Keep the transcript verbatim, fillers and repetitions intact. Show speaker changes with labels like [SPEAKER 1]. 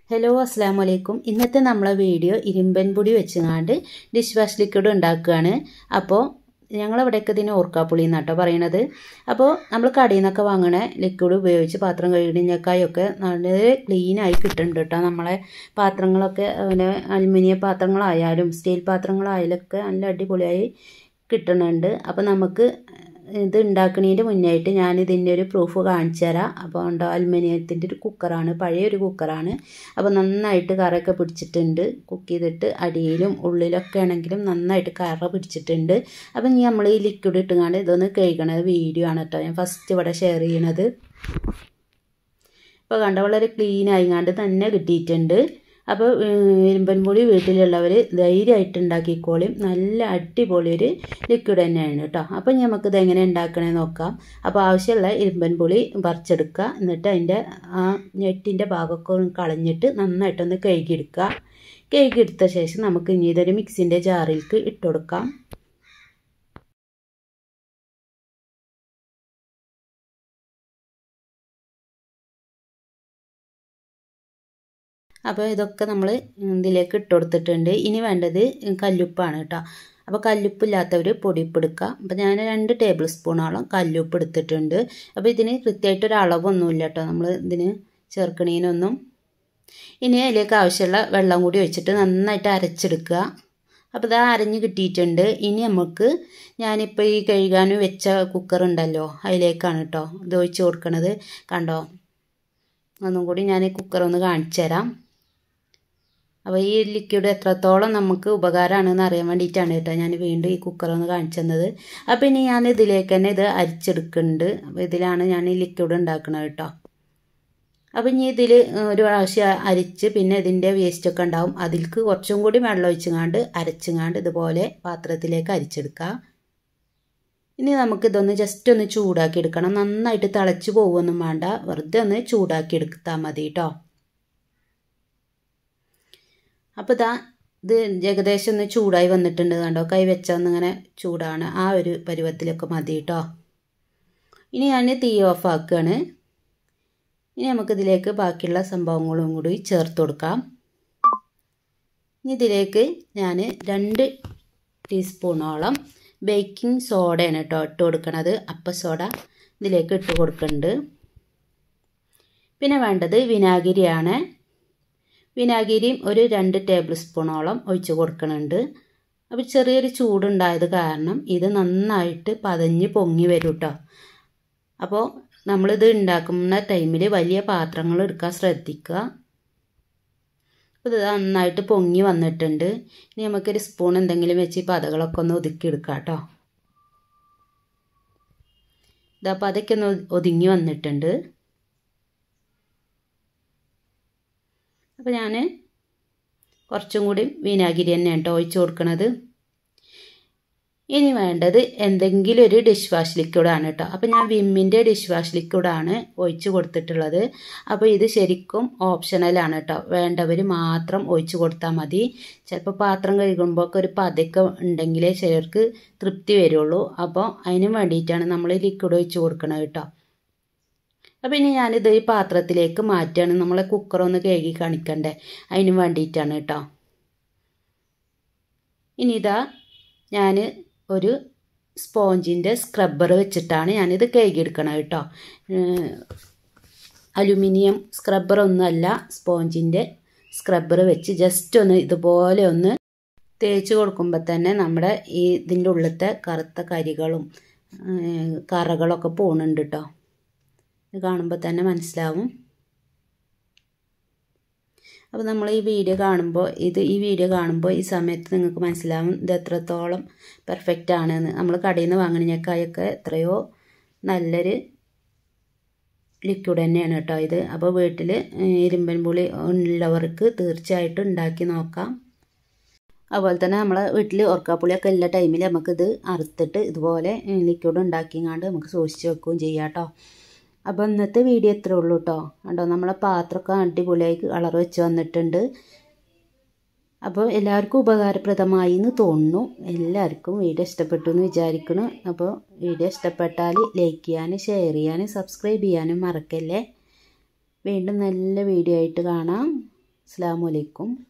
[SPEAKER 1] Hello അസ്സലാമു അലൈക്കും. ഇന്നത്തെ നമ്മളെ വീഡിയോ ഇരുമ്പൻ പൊടി വെച്ചുകൊണ്ട് ഡിഷ് വാഷ് ലിക്വിഡ് ഉണ്ടാക്കുകയാണ്. അപ്പോൾ ഞങ്ങളവിടെയൊക്കെ ഇതിന് ഓർക്കാപ്പുളി എന്നാട്ടോ പറയണത്. അപ്പോൾ നമ്മൾ കടയിൽ നിന്നൊക്കെ വാങ്ങണ ലിക്വിഡ് ഉപയോഗിച്ച് പാത്രം കഴുകിഞ്ഞക്കായൊക്കെ വളരെ ക്ലീനായി കിട്ടുന്നുണ്ട് കേട്ടോ. നമ്മളെ പാത്രങ്ങളൊക്കെ പിന്നെ അലുമിനിയം പാത്രങ്ങളായാലും സ്റ്റീൽ പാത്രങ്ങളായാലൊക്കെ നല്ല അടിപൊളിയായി കിട്ടുന്നുണ്ട്. അപ്പോൾ നമുക്ക് ഇത് ഉണ്ടാക്കുന്നതിൻ്റെ മുന്നായിട്ട് ഞാനിതിൻ്റെ ഒരു പ്രൂഫ് കാണിച്ചു തരാം. അപ്പോൾ ഉണ്ടോ, അലുമിനിയത്തിൻ്റെ ഒരു കുക്കറാണ്, പഴയൊരു കുക്കറാണ്. അപ്പോൾ നന്നായിട്ട് കറയൊക്കെ പിടിച്ചിട്ടുണ്ട്. കുക്ക് ചെയ്തിട്ട് അടിയിലും ഉള്ളിലൊക്കെ ആണെങ്കിലും നന്നായിട്ട് കറ പിടിച്ചിട്ടുണ്ട്. അപ്പം ഇനി നമ്മൾ ഈ ലിക്വിഡ് ഇട്ടുകൊണ്ട് ഇതൊന്ന് കഴുകണ വീഡിയോ ആണ് കേട്ടോ ഞാൻ ഫസ്റ്റ് ഇവിടെ ഷെയർ ചെയ്യണത്. ഇപ്പോൾ കണ്ട വളരെ ക്ലീൻ ആയിങ്ങാണ്ട് തന്നെ കിട്ടിയിട്ടുണ്ട്. അപ്പോൾ ഇരുമ്പൻ പൊടി വീട്ടിലുള്ളവർ ധൈര്യമായിട്ട് ഉണ്ടാക്കിക്കോളും. നല്ല അടിപൊളി ഒരു ലിക്വിഡ് തന്നെയാണ് കേട്ടോ. അപ്പോൾ നമുക്കിത് എങ്ങനെ ഉണ്ടാക്കണേ നോക്കാം. അപ്പോൾ ആവശ്യമുള്ള ഇരുമ്പൻ പൊടി പറിച്ചെടുക്കുക. എന്നിട്ട് അതിൻ്റെ ആ ഞെട്ടിൻ്റെ ഭാഗമൊക്കെ കളഞ്ഞിട്ട് നന്നായിട്ടൊന്ന് കഴുകിയെടുക്കുക. കഴുകിയെടുത്ത ശേഷം നമുക്ക് ഇനി ഇതൊരു മിക്സിൻ്റെ ജാറിലേക്ക് ഇട്ട് കൊടുക്കാം. അപ്പോൾ ഇതൊക്കെ നമ്മൾ ഇതിലേക്ക് ഇട്ട് കൊടുത്തിട്ടുണ്ട്. ഇനി വേണ്ടത് കല്ലുപ്പാണ് കേട്ടോ. അപ്പോൾ കല്ലുപ്പില്ലാത്തവർ പൊടിയുപ്പ് എടുക്കുക. അപ്പോൾ ഞാൻ രണ്ട് ടേബിൾ സ്പൂണോളം കല്ലുപ്പ് എടുത്തിട്ടുണ്ട്. അപ്പോൾ ഇതിന് കൃത്യമായിട്ടൊരു അളവൊന്നുമില്ല കേട്ടോ നമ്മൾ ഇതിന് ചേർക്കണീനൊന്നും. ഇനി അതിലേക്ക് ആവശ്യമുള്ള വെള്ളം കൂടി ഒഴിച്ചിട്ട് നന്നായിട്ട് അരച്ചെടുക്കുക. അപ്പോൾ ഇത് അരഞ്ഞ് കിട്ടിയിട്ടുണ്ട്. ഇനി നമുക്ക് ഞാനിപ്പോൾ ഈ കഴുകാനും വെച്ച കുക്കർ ഉണ്ടല്ലോ അതിലേക്കാണ് കേട്ടോ ഇത് ഒഴിച്ച് കൊടുക്കണത്. കണ്ടോ, ഒന്നും കൂടി ഞാൻ ഈ കുക്കർ ഒന്ന് കാണിച്ചു തരാം. അപ്പോൾ ഈ ലിക്വിഡ് എത്രത്തോളം നമുക്ക് ഉപകാരമാണെന്ന് അറിയാൻ വേണ്ടിയിട്ടാണ് കേട്ടോ ഞാൻ വീണ്ടും ഈ കുക്കർ ഒന്ന് കാണിച്ചു തന്നത്. അപ്പോൾ ഇനി ഞാൻ ഇതിലേക്ക് തന്നെ ഇത് അരിച്ചെടുക്കുന്നുണ്ട്. അപ്പോൾ ഇതിലാണ് ഞാൻ ഈ ലിക്വിഡ് ഉണ്ടാക്കുന്നത് കേട്ടോ. അപ്പോൾ ഇനി ഇതിൽ ഒരു പ്രാവശ്യം അരിച്ച് പിന്നെ ഇതിൻ്റെ വേസ്റ്റൊക്കെ ഉണ്ടാവും, അതിലേക്ക് കുറച്ചും കൂടി വെള്ളം ഒഴിച്ചുങ്ങാണ്ട് അരച്ചുങ്ങാണ്ട് ഇതുപോലെ പാത്രത്തിലേക്ക് അരിച്ചെടുക്കുക. ഇനി നമുക്കിതൊന്ന് ജസ്റ്റ് ഒന്ന് ചൂടാക്കി എടുക്കണം. നന്നായിട്ട് തിളച്ച് പോകുമൊന്നും വേണ്ട, വെറുതെ ഒന്ന് ചൂടാക്കി എടുത്താൽ മതി കേട്ടോ. അപ്പോൾ ഇതാ ഇത് ഏകദേശം ഒന്ന് ചൂടായി വന്നിട്ടുണ്ട്. കണ്ടോ, കൈ വെച്ചൊന്നിങ്ങനെ ചൂടാണ്. ആ ഒരു പരുവത്തിലൊക്കെ മതി കേട്ടോ. ഇനി ഞാൻ തീ ഓഫ് ആക്കുകയാണ്. ഇനി നമുക്കിതിലേക്ക് ബാക്കിയുള്ള സംഭവങ്ങളും കൂടി ചേർത്ത് കൊടുക്കാം. ഇനി ഇതിലേക്ക് ഞാൻ രണ്ട് ടീസ്പൂണോളം ബേക്കിംഗ് സോഡയാണ് കേട്ടോ ഇട്ട് കൊടുക്കണത്. അപ്പ സോഡ ഇതിലേക്ക് ഇട്ട് കൊടുക്കുന്നുണ്ട്. പിന്നെ വേണ്ടത് വിനാഗിരിയാണ്. വിനാഗിരിയും ഒരു രണ്ട് ടേബിൾ സ്പൂണോളം ഒഴിച്ച് കൊടുക്കുന്നുണ്ട്. അപ്പോൾ ചെറിയൊരു ചൂടുണ്ടായത് കാരണം ഇത് നന്നായിട്ട് പതഞ്ഞ് പൊങ്ങി വരും കേട്ടോ. അപ്പോൾ നമ്മളിത് ഉണ്ടാക്കുന്ന ടൈമിൽ വലിയ പാത്രങ്ങൾ എടുക്കാൻ ശ്രദ്ധിക്കുക. അപ്പോൾ ഇത് നന്നായിട്ട് പൊങ്ങി വന്നിട്ടുണ്ട്. ഇനി നമുക്കൊരു സ്പൂൺ എന്തെങ്കിലും വെച്ച് ഈ പതകളൊക്കെ ഒന്ന് ഒതുക്കിയെടുക്കാം കേട്ടോ. ഇതപ്പോൾ അതൊക്കെ ഒന്ന് ഒതുങ്ങി വന്നിട്ടുണ്ട്. അപ്പോൾ ഞാൻ കുറച്ചും കൂടി വിനാഗിരി തന്നെയാണ് കേട്ടോ ഒഴിച്ച് കൊടുക്കണത്. ഇനി വേണ്ടത് എന്തെങ്കിലും ഒരു ഡിഷ് വാഷ് ലിക്വിഡാണ് കേട്ടോ. അപ്പോൾ ഞാൻ വിമ്മിൻ്റെ ഡിഷ് വാഷ് ലിക്വിഡാണ് ഒഴിച്ച് കൊടുത്തിട്ടുള്ളത്. അപ്പോൾ ഇത് ശരിക്കും ഓപ്ഷണലാണ് കേട്ടോ, വേണ്ടവർ മാത്രം ഒഴിച്ച് കൊടുത്താൽ മതി. ചിലപ്പോൾ പാത്രം കഴുകുമ്പോൾ ഒക്കെ ഒരു പതയൊക്കെ ഉണ്ടെങ്കിലേ ചിലർക്ക് തൃപ്തി വരുള്ളൂ. അപ്പോൾ അതിന് വേണ്ടിയിട്ടാണ് നമ്മൾ ലിക്വിഡ് ഒഴിച്ച് കൊടുക്കണത് കേട്ടോ. അപ്പോൾ ഇനി ഞാനിത് ഈ പാത്രത്തിലേക്ക് മാറ്റുകയാണ്. നമ്മളെ കുക്കറൊന്ന് കഴുകി കാണിക്കണ്ടേ, അതിന് വേണ്ടിയിട്ടാണ് കേട്ടോ. ഇനി ഇതാ ഞാൻ ഒരു സ്പോഞ്ചിൻ്റെ സ്ക്രബ്ബർ വെച്ചിട്ടാണ് ഞാനിത് കഴുകിയെടുക്കണത് കേട്ടോ. അലുമിനിയം സ്ക്രബ്ബറൊന്നുമല്ല, സ്പോഞ്ചിൻ്റെ സ്ക്രബ്ബർ വെച്ച് ജസ്റ്റ് ഒന്ന് ഇതുപോലെ ഒന്ന് തേച്ച് കൊടുക്കുമ്പോൾ തന്നെ നമ്മുടെ ഈ ഇതിൻ്റെ ഉള്ളിലത്തെ കറുത്ത കരികളും കറകളൊക്കെ പോകുന്നുണ്ട് കേട്ടോ. ഇത് കാണുമ്പോൾ തന്നെ മനസ്സിലാവും. അപ്പോൾ നമ്മൾ ഈ വീഡിയോ കാണുമ്പോൾ ഇത് ഈ വീഡിയോ കാണുമ്പോൾ ഈ സമയത്ത് നിങ്ങൾക്ക് മനസ്സിലാവും ഇത് എത്രത്തോളം പെർഫെക്റ്റ് ആണെന്ന്. നമ്മൾ കടയിൽ നിന്ന് വാങ്ങുന്നതിനേക്കാളൊക്കെ എത്രയോ നല്ലൊരു ലിക്വിഡ് തന്നെയാണ് കേട്ടോ ഇത്. അപ്പോൾ വീട്ടിൽ ഇരുമ്പൻ പുളി ഉള്ളവർക്ക് തീർച്ചയായിട്ടും ഉണ്ടാക്കി നോക്കാം. അതുപോലെ തന്നെ നമ്മളെ വീട്ടിൽ ഓർക്കാപ്പുളിയൊക്കെ ഉള്ള ടൈമിൽ നമുക്കിത് അറുത്തിട്ട് ഇതുപോലെ ലിക്വിഡ് ഉണ്ടാക്കിങ്ങാണ്ട് നമുക്ക് സൂക്ഷിച്ച് വെക്കുകയും ചെയ്യാം കേട്ടോ. അപ്പോൾ ഇന്നത്തെ വീഡിയോ ഇത്രേ ഉള്ളൂ കേട്ടോ. കണ്ടോ, നമ്മളെ പാത്രമൊക്കെ അടിപൊളിയായി കളർ വെച്ച് വന്നിട്ടുണ്ട്. അപ്പോൾ എല്ലാവർക്കും ഉപകാരപ്രദമായി എന്ന് തോന്നുന്നു. എല്ലാവർക്കും വീഡിയോ ഇഷ്ടപ്പെട്ടു എന്ന് വിചാരിക്കുന്നു. അപ്പോൾ വീഡിയോ ഇഷ്ടപ്പെട്ടാൽ ലൈക്ക് ചെയ്യാനും ഷെയർ ചെയ്യാനും സബ്സ്ക്രൈബ് ചെയ്യാനും മറക്കല്ലേ. വീണ്ടും നല്ല വീഡിയോ ആയിട്ട് കാണാം. അസ്സലാമു അലൈക്കും.